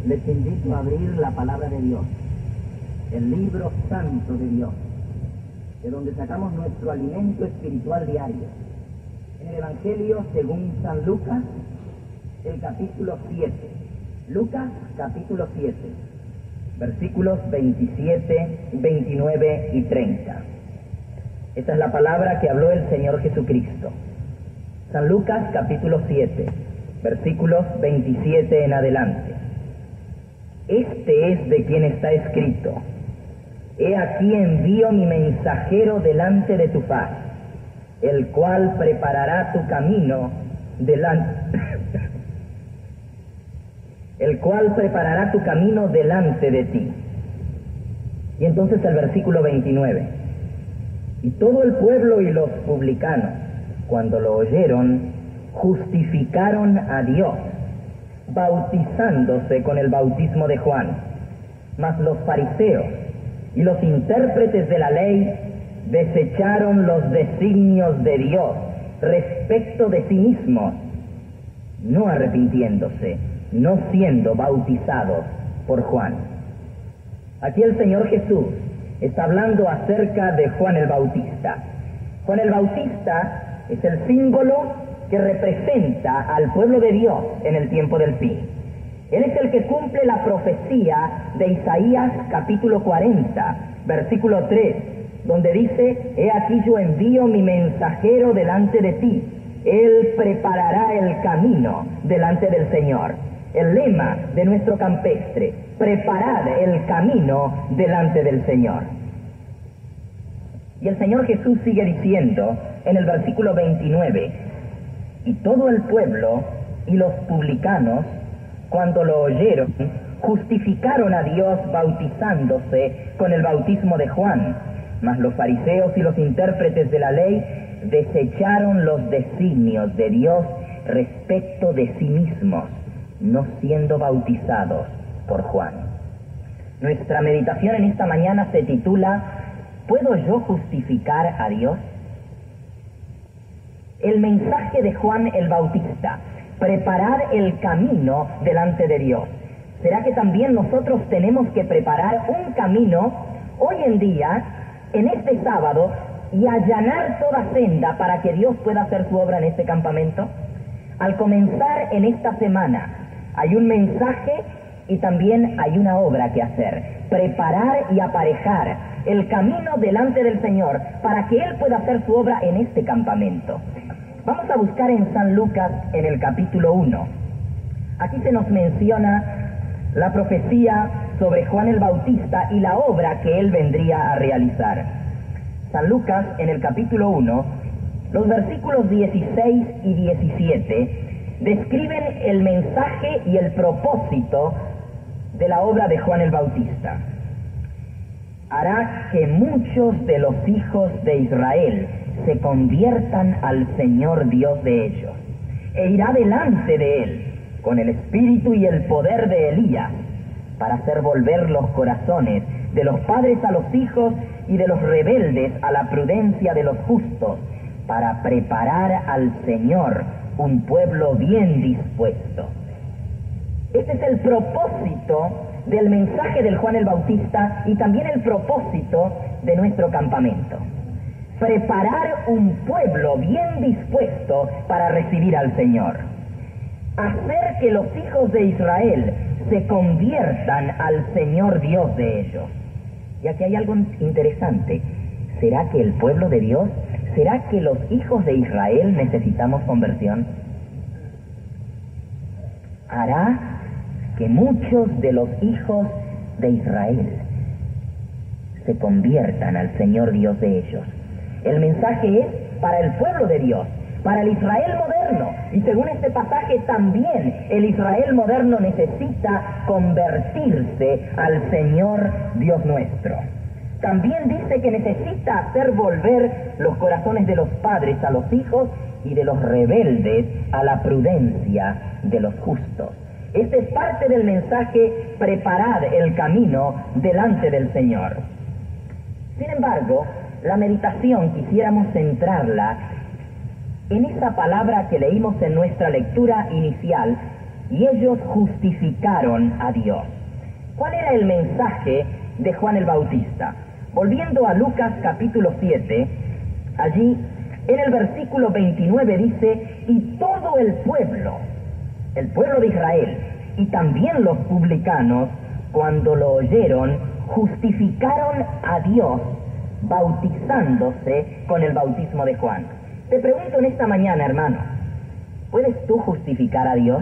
Les invito a abrir la palabra de Dios, el libro santo de Dios, de donde sacamos nuestro alimento espiritual diario. En el Evangelio según San Lucas, el capítulo 7. Lucas, capítulo 7, versículos 27, 29 y 30. Esta es la palabra que habló el Señor Jesucristo. San Lucas, capítulo 7, versículos 27 en adelante. Este es de quien está escrito: He aquí envío mi mensajero delante de tu faz, el cual preparará tu camino delante de ti. Y entonces el versículo 29. Y todo el pueblo y los publicanos, cuando lo oyeron, justificaron a Dios, bautizándose con el bautismo de Juan. Mas los fariseos y los intérpretes de la ley desecharon los designios de Dios respecto de sí mismos, no arrepintiéndose, no siendo bautizados por Juan. Aquí el Señor Jesús está hablando acerca de Juan el Bautista. Juan el Bautista es el símbolo que representa al pueblo de Dios en el tiempo del fin. Él es el que cumple la profecía de Isaías capítulo 40, versículo 3, donde dice: He aquí yo envío mi mensajero delante de ti, él preparará el camino delante del Señor. El lema de nuestro campestre: preparad el camino delante del Señor. Y el Señor Jesús sigue diciendo en el versículo 29: Y todo el pueblo y los publicanos, cuando lo oyeron, justificaron a Dios bautizándose con el bautismo de Juan. Mas los fariseos y los intérpretes de la ley desecharon los designios de Dios respecto de sí mismos, no siendo bautizados por Juan. Nuestra meditación en esta mañana se titula: ¿Puedo yo justificar a Dios? El mensaje de Juan el Bautista: preparar el camino delante de Dios. ¿Será que también nosotros tenemos que preparar un camino hoy en día, en este sábado, y allanar toda senda para que Dios pueda hacer su obra en este campamento? Al comenzar en esta semana, hay un mensaje y también hay una obra que hacer: preparar y aparejar el camino delante del Señor para que Él pueda hacer su obra en este campamento. Vamos a buscar en San Lucas, en el capítulo 1. Aquí se nos menciona la profecía sobre Juan el Bautista y la obra que él vendría a realizar. San Lucas, en el capítulo 1, los versículos 16 y 17 describen el mensaje y el propósito de la obra de Juan el Bautista. Hará que muchos de los hijos de Israel se conviertan al Señor Dios de ellos, e irá delante de él con el espíritu y el poder de Elías, para hacer volver los corazones de los padres a los hijos y de los rebeldes a la prudencia de los justos, para preparar al Señor un pueblo bien dispuesto. Este es el propósito del mensaje del Juan el Bautista y también el propósito de nuestro campamento: preparar un pueblo bien dispuesto para recibir al Señor, hacer que los hijos de Israel se conviertan al Señor Dios de ellos. Y aquí hay algo interesante: ¿será que el pueblo de Dios, será que los hijos de Israel necesitamos conversión? Hará que muchos de los hijos de Israel se conviertan al Señor Dios de ellos. El mensaje es para el pueblo de Dios, para el Israel moderno, y según este pasaje también el Israel moderno necesita convertirse al Señor Dios nuestro. También dice que necesita hacer volver los corazones de los padres a los hijos y de los rebeldes a la prudencia de los justos. Este es parte del mensaje: preparad el camino delante del Señor. Sin embargo, la meditación quisiéramos centrarla en esa palabra que leímos en nuestra lectura inicial, y ellos justificaron a Dios. ¿Cuál era el mensaje de Juan el Bautista? Volviendo a Lucas capítulo 7, allí en el versículo 29 dice: y todo el pueblo de Israel, y también los publicanos, cuando lo oyeron, justificaron a Dios, bautizándose con el bautismo de Juan. Te pregunto en esta mañana, hermano, ¿puedes tú justificar a Dios?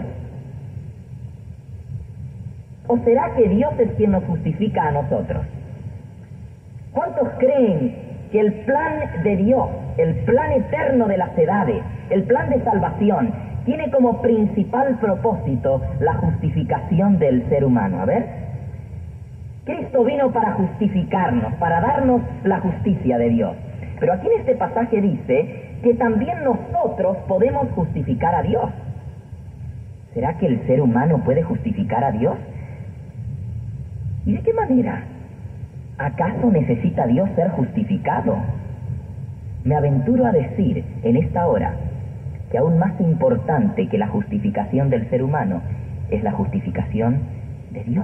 ¿O será que Dios es quien nos justifica a nosotros? ¿Cuántos creen que el plan de Dios, el plan eterno de las edades, el plan de salvación, tiene como principal propósito la justificación del ser humano? A ver, Cristo vino para justificarnos, para darnos la justicia de Dios. Pero aquí en este pasaje dice que también nosotros podemos justificar a Dios. ¿Será que el ser humano puede justificar a Dios? ¿Y de qué manera? ¿Acaso necesita Dios ser justificado? Me aventuro a decir en esta hora que aún más importante que la justificación del ser humano es la justificación de Dios.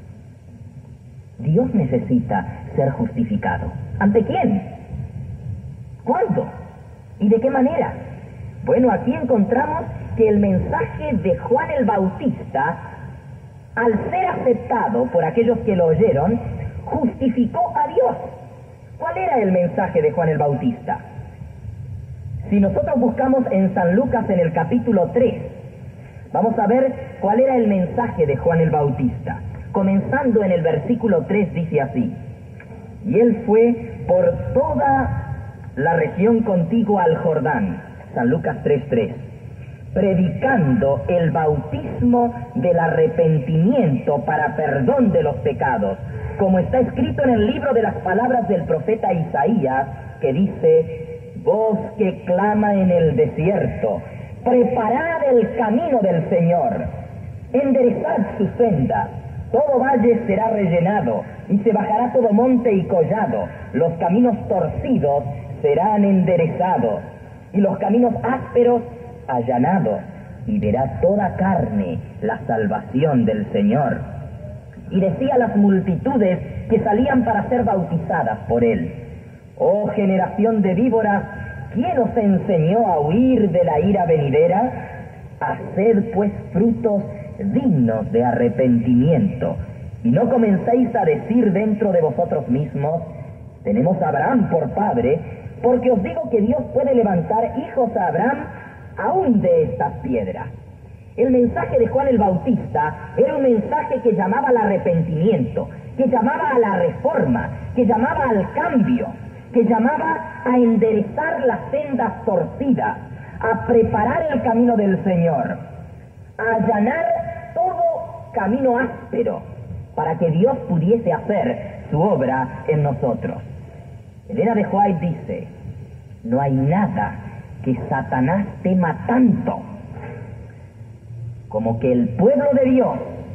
Dios necesita ser justificado. ¿Ante quién? ¿Cuándo? ¿Y de qué manera? Bueno, aquí encontramos que el mensaje de Juan el Bautista, al ser aceptado por aquellos que lo oyeron, justificó a Dios. ¿Cuál era el mensaje de Juan el Bautista? Si nosotros buscamos en San Lucas en el capítulo 3, vamos a ver cuál era el mensaje de Juan el Bautista. Comenzando en el versículo 3 dice así: y él fue por toda la región contigua al Jordán, San Lucas 3:3, predicando el bautismo del arrepentimiento para perdón de los pecados, como está escrito en el libro de las palabras del profeta Isaías, que dice: voz que clama en el desierto, preparad el camino del Señor, enderezad su senda. Todo valle será rellenado, y se bajará todo monte y collado. Los caminos torcidos serán enderezados, y los caminos ásperos allanados, y verá toda carne la salvación del Señor. Y decía a las multitudes que salían para ser bautizadas por él: oh generación de víboras, ¿quién os enseñó a huir de la ira venidera? Haced pues frutos dignos de arrepentimiento, y no comencéis a decir dentro de vosotros mismos: tenemos a Abraham por padre, porque os digo que Dios puede levantar hijos a Abraham aún de estas piedras. El mensaje de Juan el Bautista era un mensaje que llamaba al arrepentimiento, que llamaba a la reforma, que llamaba al cambio, que llamaba a enderezar las sendas torcidas, a preparar el camino del Señor, a allanar todo camino áspero, para que Dios pudiese hacer su obra en nosotros. Elena de White dice: no hay nada que Satanás tema tanto como que el pueblo de Dios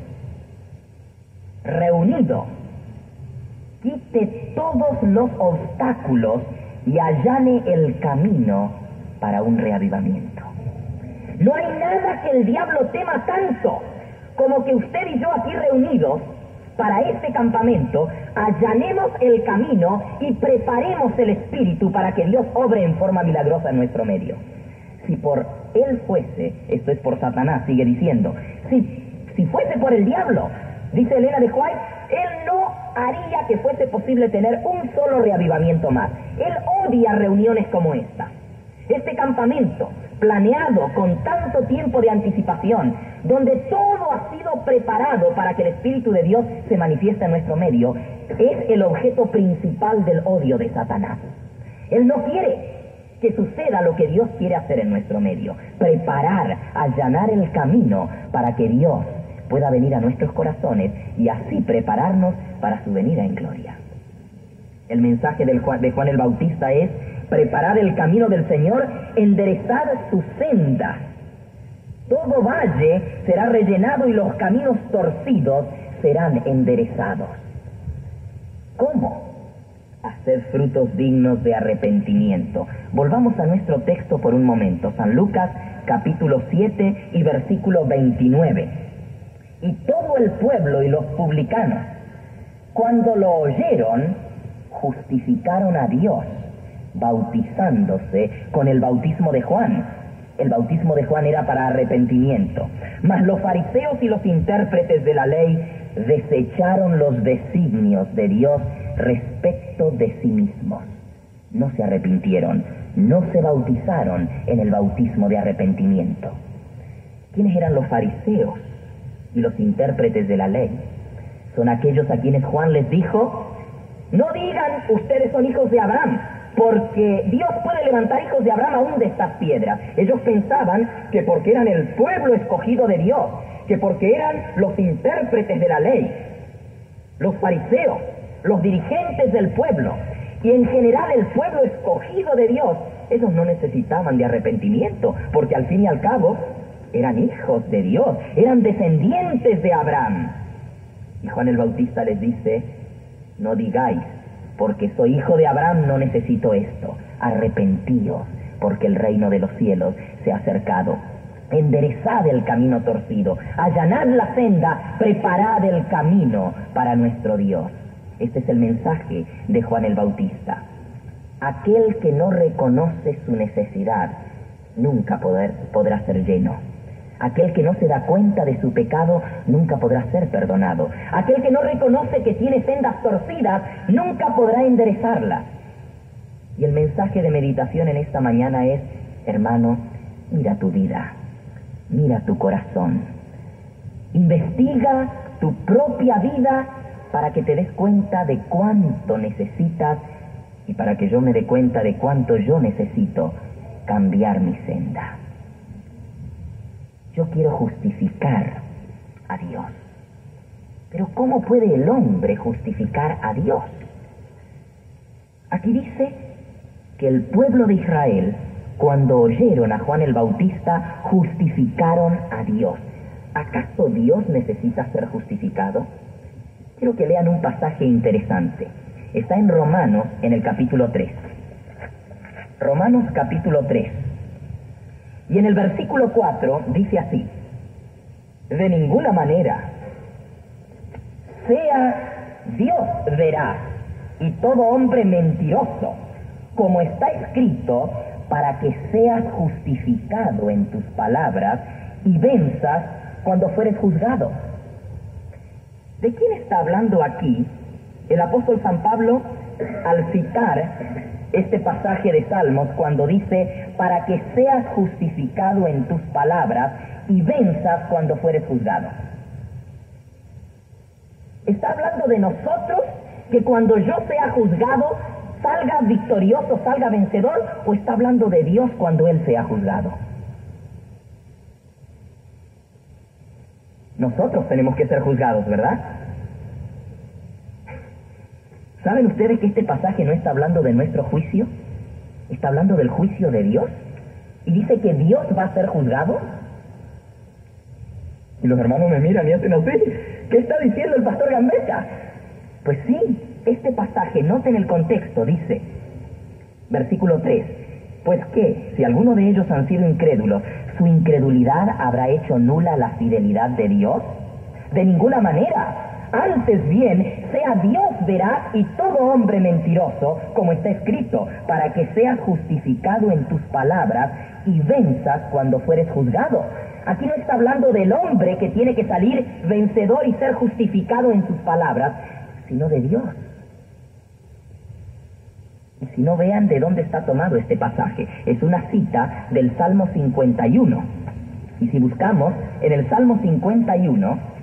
reunido quite todos los obstáculos y allane el camino para un reavivamiento. No hay nada que el diablo tema tanto como que usted y yo aquí reunidos para este campamento allanemos el camino y preparemos el espíritu para que Dios obre en forma milagrosa en nuestro medio. Si por él fuese, esto es por Satanás, sigue diciendo, si fuese por el diablo, dice Elena de White, él no haría que fuese posible tener un solo reavivamiento más. Él odia reuniones como esta. Este campamento, planeado con tanto tiempo de anticipación, donde todo ha sido preparado para que el Espíritu de Dios se manifieste en nuestro medio, es el objeto principal del odio de Satanás. Él no quiere que suceda lo que Dios quiere hacer en nuestro medio: preparar, allanar el camino para que Dios pueda venir a nuestros corazones y así prepararnos para su venida en gloria. El mensaje de Juan el Bautista es: preparad el camino del Señor, enderezad su senda. Todo valle será rellenado y los caminos torcidos serán enderezados. ¿Cómo? Haced frutos dignos de arrepentimiento. Volvamos a nuestro texto por un momento. San Lucas, capítulo 7 y versículo 29. Y todo el pueblo y los publicanos, cuando lo oyeron, justificaron a Dios, bautizándose con el bautismo de Juan. El bautismo de Juan era para arrepentimiento. Mas los fariseos y los intérpretes de la ley desecharon los designios de Dios respecto de sí mismos. No se arrepintieron, no se bautizaron en el bautismo de arrepentimiento. ¿Quiénes eran los fariseos y los intérpretes de la ley? Son aquellos a quienes Juan les dijo: no digan ustedes son hijos de Abraham, porque Dios puede levantar hijos de Abraham aún de estas piedras. Ellos pensaban que porque eran el pueblo escogido de Dios, que porque eran los intérpretes de la ley, los fariseos, los dirigentes del pueblo, y en general el pueblo escogido de Dios, ellos no necesitaban de arrepentimiento, porque al fin y al cabo eran hijos de Dios, eran descendientes de Abraham. Y Juan el Bautista les dice: no digáis, porque soy hijo de Abraham, no necesito esto. Arrepentíos, porque el reino de los cielos se ha acercado. Enderezad el camino torcido, allanad la senda, preparad el camino para nuestro Dios. Este es el mensaje de Juan el Bautista. Aquel que no reconoce su necesidad nunca podrá ser lleno. Aquel que no se da cuenta de su pecado nunca podrá ser perdonado. Aquel que no reconoce que tiene sendas torcidas nunca podrá enderezarlas. Y el mensaje de meditación en esta mañana es: hermano, mira tu vida, mira tu corazón, investiga tu propia vida para que te des cuenta de cuánto necesitas y para que yo me dé cuenta de cuánto yo necesito cambiar mi senda. Yo quiero justificar a Dios. Pero ¿cómo puede el hombre justificar a Dios? Aquí dice que el pueblo de Israel, cuando oyeron a Juan el Bautista, justificaron a Dios. ¿Acaso Dios necesita ser justificado? Quiero que lean un pasaje interesante. Está en Romanos, en el capítulo 3. Romanos capítulo 3. Y en el versículo 4 dice así: de ninguna manera, sea Dios veraz y todo hombre mentiroso, como está escrito, para que seas justificado en tus palabras y venzas cuando fueres juzgado. ¿De quién está hablando aquí el apóstol San Pablo al citar este pasaje de Salmos cuando dice: para que seas justificado en tus palabras y venzas cuando fueres juzgado? ¿Está hablando de nosotros, que cuando yo sea juzgado salga victorioso, salga vencedor? ¿O está hablando de Dios cuando Él sea juzgado? Nosotros tenemos que ser juzgados, ¿verdad? ¿Saben ustedes que este pasaje no está hablando de nuestro juicio? Está hablando del juicio de Dios. Y dice que Dios va a ser juzgado. Y los hermanos me miran y hacen así: ¿qué está diciendo el pastor Gambetta? Pues sí, este pasaje, noten el contexto, dice, versículo 3: pues que, si alguno de ellos han sido incrédulos, ¿su incredulidad habrá hecho nula la fidelidad de Dios? De ninguna manera. Antes bien, sea Dios veraz y todo hombre mentiroso, como está escrito, para que seas justificado en tus palabras y venzas cuando fueres juzgado. Aquí no está hablando del hombre que tiene que salir vencedor y ser justificado en sus palabras, sino de Dios. Y si no, vean de dónde está tomado este pasaje. Es una cita del Salmo 51. Y si buscamos en el Salmo 51,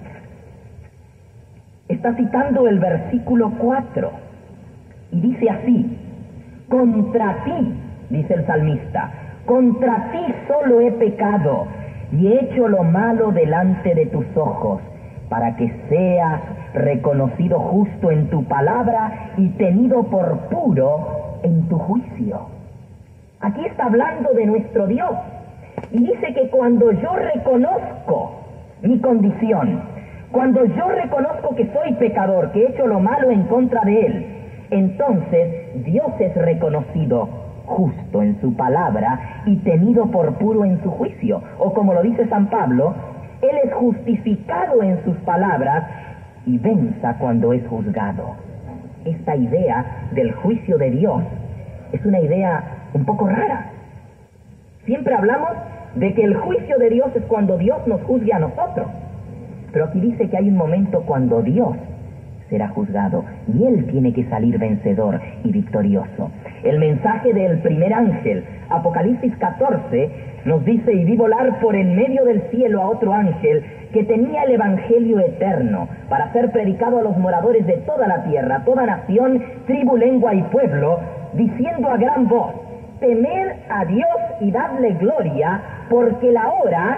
está citando el versículo 4. Y dice así: contra ti, dice el salmista, contra ti solo he pecado y he hecho lo malo delante de tus ojos, para que seas reconocido justo en tu palabra y tenido por puro en tu juicio. Aquí está hablando de nuestro Dios. Y dice que cuando yo reconozco mi condición, cuando yo reconozco que soy pecador, que he hecho lo malo en contra de Él, entonces Dios es reconocido justo en su palabra y tenido por puro en su juicio. O como lo dice San Pablo, Él es justificado en sus palabras y venza cuando es juzgado. Esta idea del juicio de Dios es una idea un poco rara. Siempre hablamos de que el juicio de Dios es cuando Dios nos juzgue a nosotros. Pero aquí dice que hay un momento cuando Dios será juzgado y Él tiene que salir vencedor y victorioso. El mensaje del primer ángel, Apocalipsis 14, nos dice: y vi volar por en medio del cielo a otro ángel que tenía el evangelio eterno para ser predicado a los moradores de toda la tierra, toda nación, tribu, lengua y pueblo, diciendo a gran voz: temed a Dios y dadle gloria, porque la hora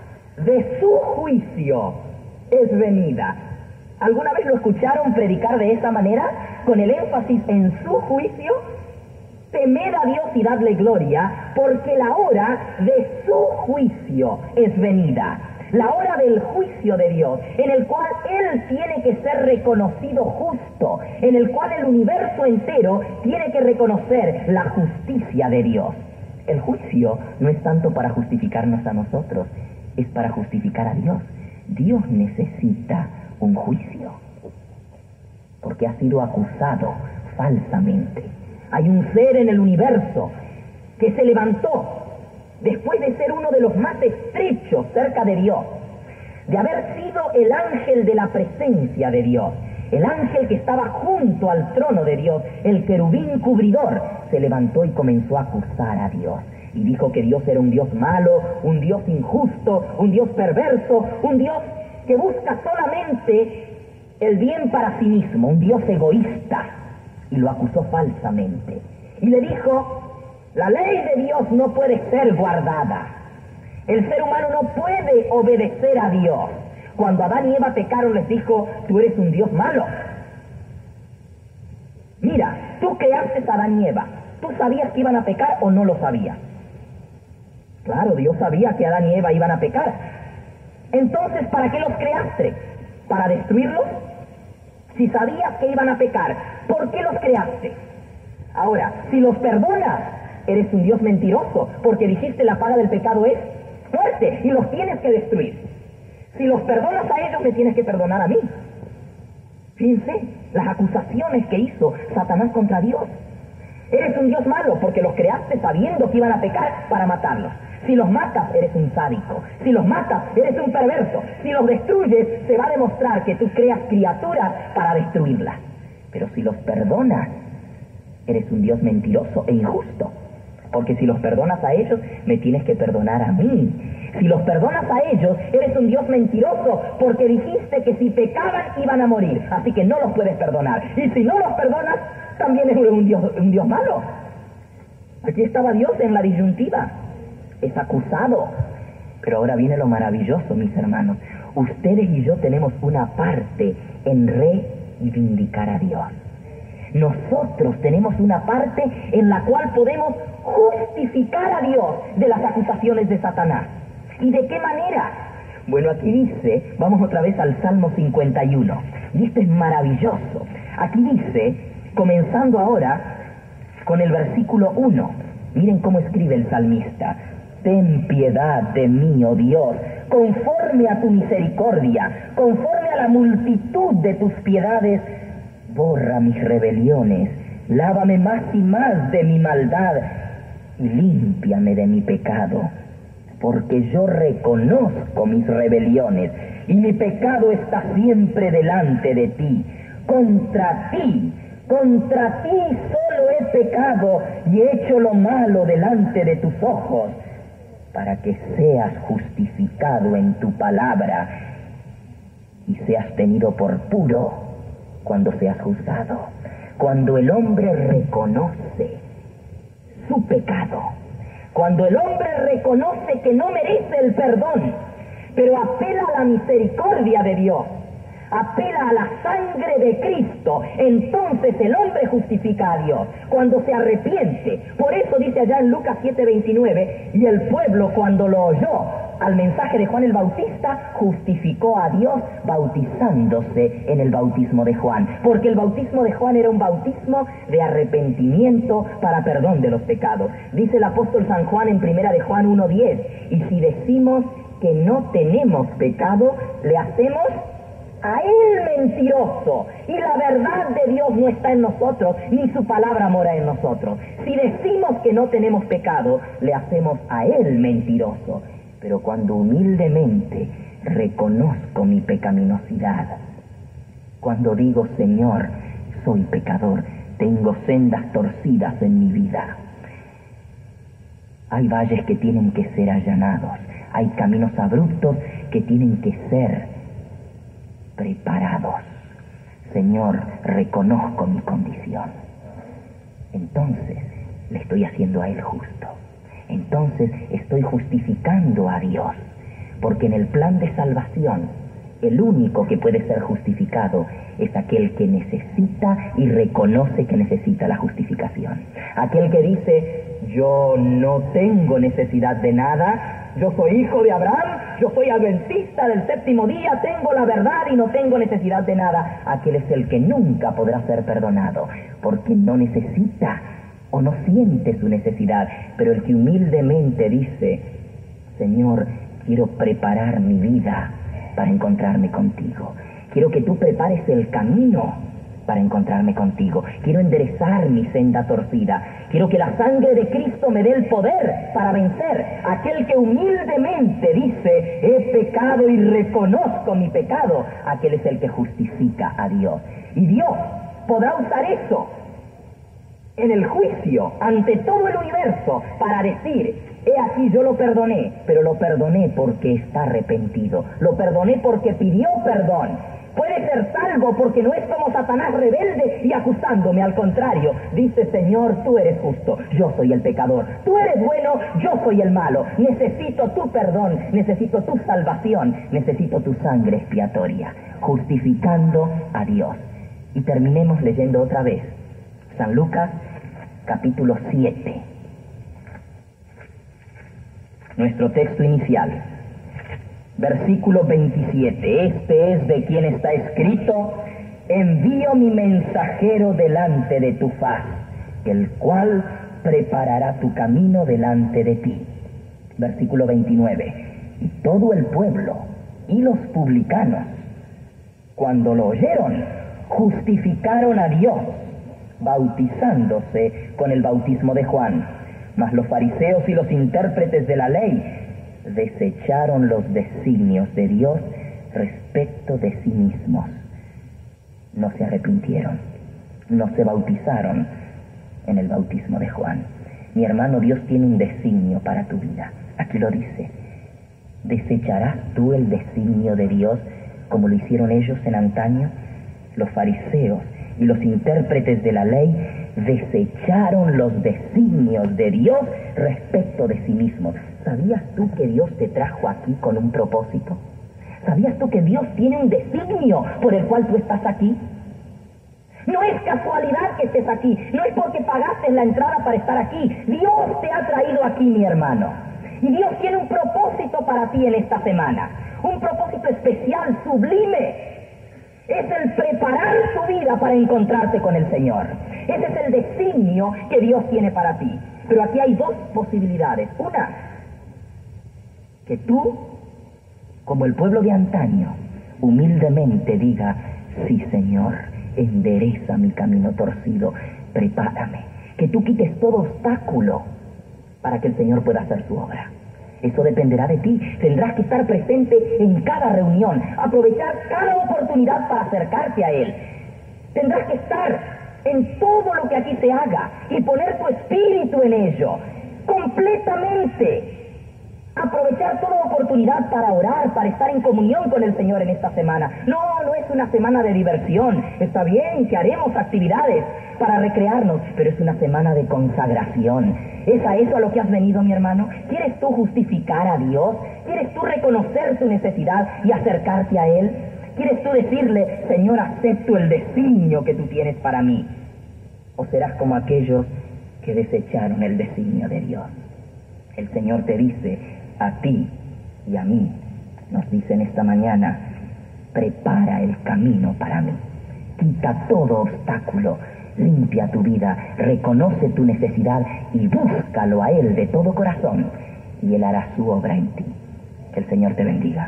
de su juicio es venida. ¿Alguna vez lo escucharon predicar de esa manera, con el énfasis en su juicio? Temed a Dios y dadle gloria, porque la hora de su juicio es venida. La hora del juicio de Dios, en el cual Él tiene que ser reconocido justo, en el cual el universo entero tiene que reconocer la justicia de Dios. El juicio no es tanto para justificarnos a nosotros, es para justificar a Dios. Dios necesita un juicio, porque ha sido acusado falsamente. Hay un ser en el universo que se levantó después de ser uno de los más estrechos cerca de Dios, de haber sido el ángel de la presencia de Dios, el ángel que estaba junto al trono de Dios, el querubín cubridor, se levantó y comenzó a acusar a Dios. Y dijo que Dios era un Dios malo, un Dios injusto, un Dios perverso, un Dios que busca solamente el bien para sí mismo, un Dios egoísta. Y lo acusó falsamente. Y le dijo: la ley de Dios no puede ser guardada. El ser humano no puede obedecer a Dios. Cuando Adán y Eva pecaron, les dijo: tú eres un Dios malo. Mira, tú creaste a Adán y Eva. ¿Tú sabías que iban a pecar o no lo sabías? Claro, Dios sabía que Adán y Eva iban a pecar. Entonces, ¿para qué los creaste? ¿Para destruirlos? Si sabías que iban a pecar, ¿por qué los creaste? Ahora, si los perdonas, eres un Dios mentiroso, porque dijiste la paga del pecado es muerte y los tienes que destruir. Si los perdonas a ellos, me tienes que perdonar a mí. Fíjense las acusaciones que hizo Satanás contra Dios. Eres un Dios malo porque los creaste sabiendo que iban a pecar para matarlos. Si los matas, eres un sádico. Si los matas, eres un perverso. Si los destruyes, se va a demostrar que tú creas criaturas para destruirlas. Pero si los perdonas, eres un Dios mentiroso e injusto. Porque si los perdonas a ellos, me tienes que perdonar a mí. Si los perdonas a ellos, eres un Dios mentiroso, porque dijiste que si pecaban iban a morir. Así que no los puedes perdonar. Y si no los perdonas, también eres un Dios malo. Aquí estaba Dios en la disyuntiva. Es acusado. Pero ahora viene lo maravilloso, mis hermanos. Ustedes y yo tenemos una parte en reivindicar a Dios. Nosotros tenemos una parte en la cual podemos justificar a Dios de las acusaciones de Satanás. ¿Y de qué manera? Bueno, aquí dice, vamos otra vez al Salmo 51. Y esto es maravilloso. Aquí dice, comenzando ahora con el versículo 1. Miren cómo escribe el salmista: ten piedad de mí, oh Dios, conforme a tu misericordia, conforme a la multitud de tus piedades, borra mis rebeliones, lávame más y más de mi maldad, y límpiame de mi pecado, porque yo reconozco mis rebeliones, y mi pecado está siempre delante de ti. Contra ti solo he pecado y he hecho lo malo delante de tus ojos, para que seas justificado en tu palabra y seas tenido por puro cuando seas juzgado. Cuando el hombre reconoce su pecado, cuando el hombre reconoce que no merece el perdón, pero apela a la misericordia de Dios, apela a la sangre de Cristo, entonces el hombre justifica a Dios, cuando se arrepiente. Por eso dice allá en Lucas 7:29, y el pueblo cuando lo oyó al mensaje de Juan el Bautista, justificó a Dios bautizándose en el bautismo de Juan, porque el bautismo de Juan era un bautismo de arrepentimiento para perdón de los pecados. Dice el apóstol San Juan en 1 de Juan 1:10, y si decimos que no tenemos pecado, le hacemos a él mentiroso, y la verdad de Dios no está en nosotros, ni su palabra mora en nosotros. Si decimos que no tenemos pecado, le hacemos a él mentiroso. Pero cuando humildemente reconozco mi pecaminosidad, cuando digo, Señor, soy pecador, tengo sendas torcidas en mi vida, hay valles que tienen que ser allanados, hay caminos abruptos que tienen que ser preparados. Señor, reconozco mi condición. Entonces le estoy haciendo a Él justo. Entonces estoy justificando a Dios, porque en el plan de salvación, el único que puede ser justificado es aquel que necesita y reconoce que necesita la justificación. Aquel que dice, yo no tengo necesidad de nada, yo soy hijo de Abraham, yo soy adventista del séptimo día, tengo la verdad y no tengo necesidad de nada. Aquel es el que nunca podrá ser perdonado, porque no necesita o no siente su necesidad. Pero el que humildemente dice, Señor, quiero preparar mi vida para encontrarme contigo. Quiero que tú prepares el camino para encontrarme contigo. Quiero enderezar mi senda torcida. Quiero que la sangre de Cristo me dé el poder para vencer. Aquel que humildemente dice, he pecado y reconozco mi pecado, aquel es el que justifica a Dios. Y Dios podrá usar eso en el juicio ante todo el universo para decir, he aquí yo lo perdoné, pero lo perdoné porque está arrepentido, lo perdoné porque pidió perdón. Puede ser salvo porque no es como Satanás rebelde y acusándome, al contrario, dice, Señor, tú eres justo, yo soy el pecador, tú eres bueno, yo soy el malo, necesito tu perdón, necesito tu salvación, necesito tu sangre expiatoria, justificando a Dios. Y terminemos leyendo otra vez San Lucas, capítulo 7. Nuestro texto inicial, versículo 27. Este es de quien está escrito, envío mi mensajero delante de tu faz, el cual preparará tu camino delante de ti. Versículo 29. Y todo el pueblo y los publicanos, cuando lo oyeron, justificaron a Dios, bautizándose con el bautismo de Juan. Mas los fariseos y los intérpretes de la ley desecharon los designios de Dios respecto de sí mismos. No se arrepintieron, no se bautizaron en el bautismo de Juan. Mi hermano, Dios tiene un designio para tu vida. Aquí lo dice. ¿Desecharás tú el designio de Dios como lo hicieron ellos en antaño? Los fariseos y los intérpretes de la ley desecharon los designios de Dios respecto de sí mismos. ¿Sabías tú que Dios te trajo aquí con un propósito? ¿Sabías tú que Dios tiene un designio por el cual tú estás aquí? No es casualidad que estés aquí, no es porque pagaste la entrada para estar aquí. Dios te ha traído aquí, mi hermano. Y Dios tiene un propósito para ti en esta semana, un propósito especial, sublime. Es el preparar tu vida para encontrarte con el Señor. Ese es el designio que Dios tiene para ti. Pero aquí hay dos posibilidades. Una, que tú, como el pueblo de antaño, humildemente diga, sí, Señor, endereza mi camino torcido, prepárame. Que tú quites todo obstáculo para que el Señor pueda hacer su obra. Eso dependerá de ti. Tendrás que estar presente en cada reunión, aprovechar cada oportunidad para acercarte a Él. Tendrás que estar en todo lo que aquí se haga y poner tu espíritu en ello, completamente. Aprovechar toda oportunidad para orar, para estar en comunión con el Señor en esta semana. No es una semana de diversión. Está bien que haremos actividades para recrearnos, pero es una semana de consagración. ¿Es a eso a lo que has venido, mi hermano? ¿Quieres tú justificar a Dios? ¿Quieres tú reconocer tu necesidad y acercarte a Él? ¿Quieres tú decirle, Señor, acepto el designio que tú tienes para mí? ¿O serás como aquellos que desecharon el designio de Dios? El Señor te dice, a ti y a mí, nos dice en esta mañana, prepara el camino para mí. Quita todo obstáculo, limpia tu vida, reconoce tu necesidad y búscalo a Él de todo corazón, y Él hará su obra en ti. Que el Señor te bendiga.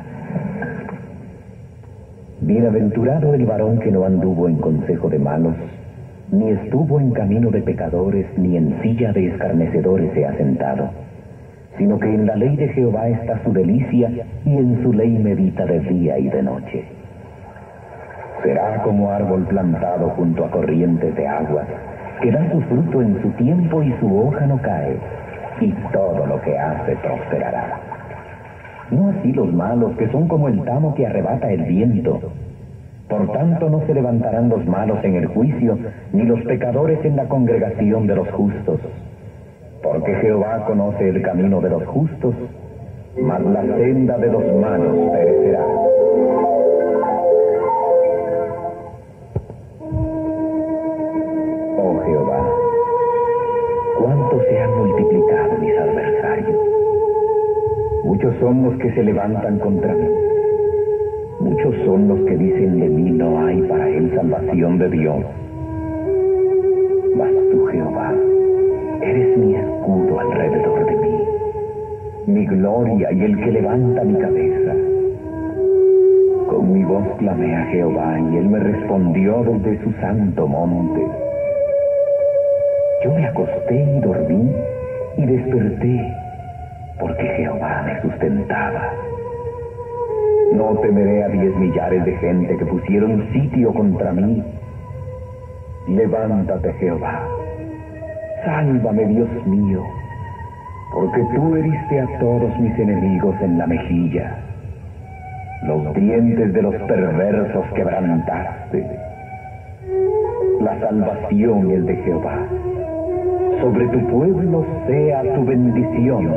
Bienaventurado el varón que no anduvo en consejo de malos, ni estuvo en camino de pecadores, ni en silla de escarnecedores se ha sentado, sino que en la ley de Jehová está su delicia, y en su ley medita de día y de noche. Será como árbol plantado junto a corrientes de aguas, que da su fruto en su tiempo y su hoja no cae, y todo lo que hace prosperará. No así los malos, que son como el tamo que arrebata el viento. Por tanto no se levantarán los malos en el juicio, ni los pecadores en la congregación de los justos. Porque Jehová conoce el camino de los justos, mas la senda de los malos perecerá. Oh Jehová, cuánto se han multiplicado mis adversarios. Muchos son los que se levantan contra mí. Muchos son los que dicen de mí, no hay para él salvación de Dios. Mas tú, Jehová, eres mi escudo alrededor de mí, mi gloria y el que levanta mi cabeza. Con mi voz clamé a Jehová, y él me respondió desde su santo monte. Yo me acosté y dormí, y desperté, porque Jehová me sustentaba. No temeré a 10 millares de gente que pusieron sitio contra mí. Levántate, Jehová. Sálvame, Dios mío, porque tú heriste a todos mis enemigos en la mejilla. Los dientes de los perversos quebrantaste. La salvación es de Jehová. Sobre tu pueblo sea tu bendición.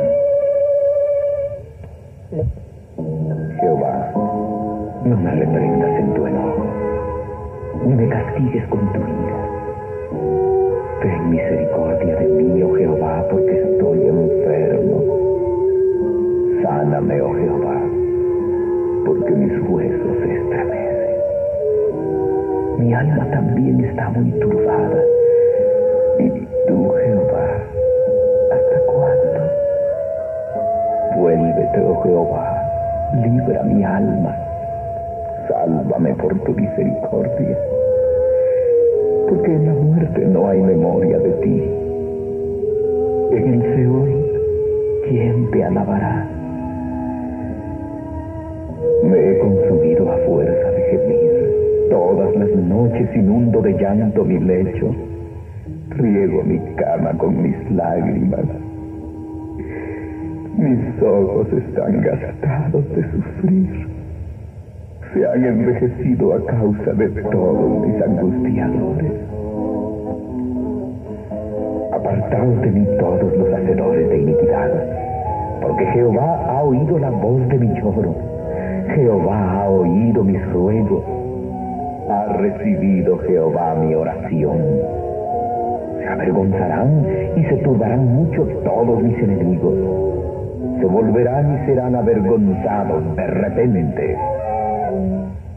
Jehová, no me reprendas en tu enojo, ni me castigues con tu ira. Ten misericordia de mí, oh Jehová, porque estoy enfermo. Sáname, oh Jehová, porque mis huesos se estremecen. Mi alma también está muy turbada. Y tú, Jehová, ¿hasta cuándo? Vuélvete, oh Jehová, libra mi alma. Sálvame por tu misericordia, porque en la muerte no hay memoria de ti. En el Seol, ¿quién te alabará? Me he consumido a fuerza de gemir. Todas las noches inundo de llanto mi lecho. Riego mi cama con mis lágrimas. Mis ojos están gastados de sufrir. Se han envejecido a causa de todos mis angustiadores. Apartaos de mí todos los hacedores de iniquidad, porque Jehová ha oído la voz de mi lloro. Jehová ha oído mi ruego. Ha recibido Jehová mi oración. Se avergonzarán y se turbarán mucho todos mis enemigos. Se volverán y serán avergonzados de repente.